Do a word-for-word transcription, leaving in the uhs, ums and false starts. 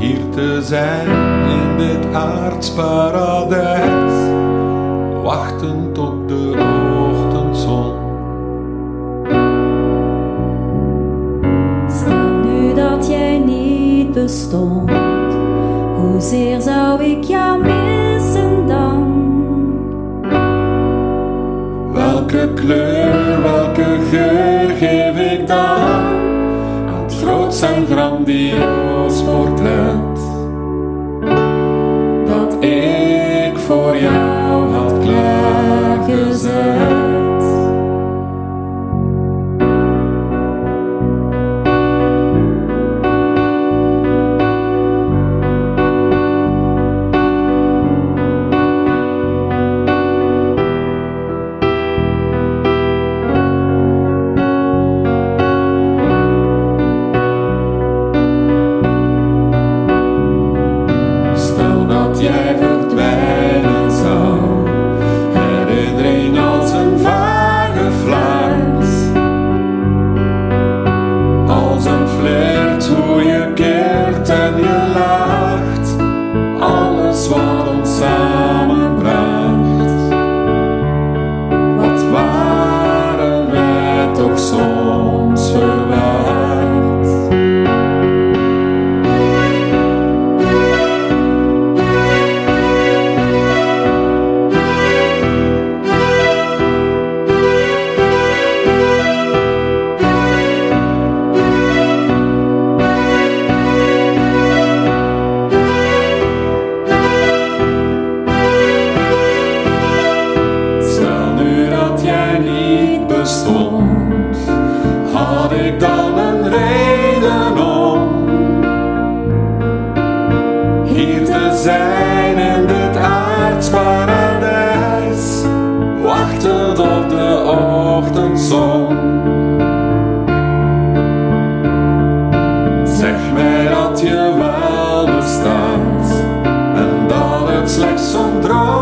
hier te zijn in dit aardsparadijs, wachtend op de ochtendzon. Stel nu dat jij niet bestond, hoezeer zou ik jou missen dan? Welke kleur, welke geur geef ik dan aan het groots en grandioos portret dat ik voor jou had klaargezet? Jij verdwijnen zou, herinnering als een vage fluit, als een flirt hoe je keert en je lacht, alles wat ons samenbracht. Wat waren wij toch soms verwaard? Bestond, had ik dan een reden om hier te zijn in dit aardsparadijs, wachtend op de ochtendzon. Zeg mij dat je wel bestaat en dat het slechts zo'n droom